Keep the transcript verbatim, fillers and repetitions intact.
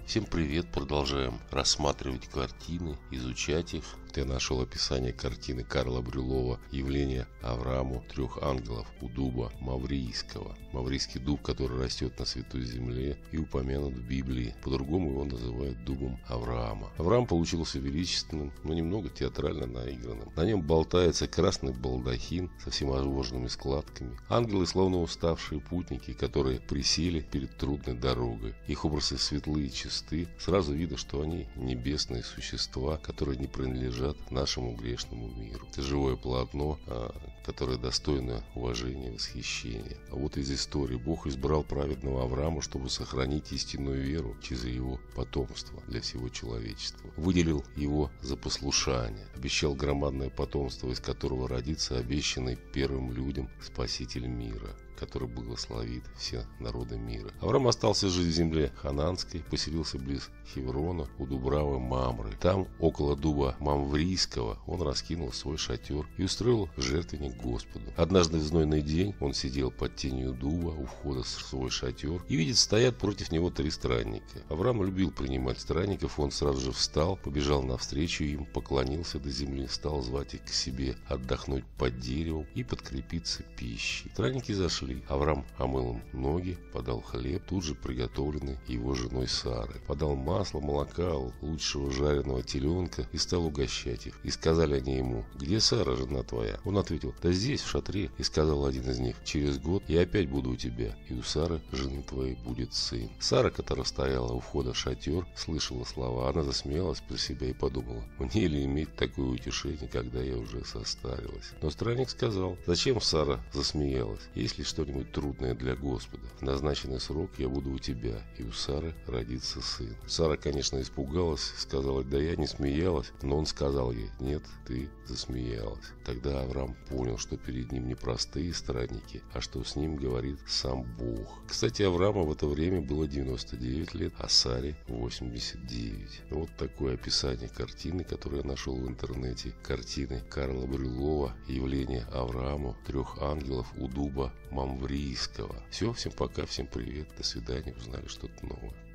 Всем привет! Продолжаем рассматривать картины, изучать их. Я нашел описание картины Карла Брюлова «Явление Аврааму трех ангелов» у дуба маврийского. Маврийский дуб, который растет на святой земле и упомянут в Библии. По-другому его называют дубом Авраама. Авраам получился величественным, но немного театрально наигранным. На нем болтается красный балдахин со всевозможными складками. Ангелы, словно уставшие путники, которые присели перед трудной дорогой. Их образы светлые и чисты. Сразу видно, что они небесные существа, которые не принадлежат нашему грешному миру. Это живое полотно, которое достойно уважения и восхищения. А вот из истории: Бог избрал праведного Авраама, чтобы сохранить истинную веру через его потомство для всего человечества. Выделил его за послушание. Обещал громадное потомство, из которого родится обещанный первым людям Спаситель мира, который благословит все народы мира. Авраам остался жить в земле хананской, поселился близ Хеврона у Дубравы Мамры. Там, около дуба Мамврийского, он раскинул свой шатер и устроил жертвенник Господу. Однажды в знойный день он сидел под тенью дуба у входа в свой шатер и видит, стоят против него три странника. Авраам любил принимать странников, он сразу же встал, побежал навстречу им, поклонился до земли, стал звать их к себе отдохнуть под деревом и подкрепиться пищей. Странники зашли. Авраам омыл им ноги, подал хлеб, тут же приготовленный его женой Сарой. Подал масло, молока, лучшего жареного теленка и стал угощать их. И сказали они ему: «Где Сара, жена твоя?» Он ответил: «Да здесь, в шатре». И сказал один из них: «Через год я опять буду у тебя, и у Сары, жены твоей, будет сын». Сара, которая стояла у входа в шатер, слышала слова. Она засмеялась про себя и подумала: мне ли иметь такое утешение, когда я уже состарилась? Но странник сказал: «Зачем Сара засмеялась? Если что что-нибудь трудное для Господа. В назначенный срок я буду у тебя, и у Сары родится сын». Сара, конечно, испугалась, сказала: «Да я не смеялась». Но он сказал ей: «Нет, ты засмеялась». Тогда Авраам понял, что перед ним не простые странники, а что с ним говорит сам Бог. Кстати, Аврааму в это время было девяносто девять лет, а Саре восемьдесят девять. Вот такое описание картины, которую я нашел в интернете. Картины Карла Брюлова «Явление Аврааму трех ангелов у дуба Мамврийского». Все, всем пока, всем привет, до свидания, узнали что-то новое.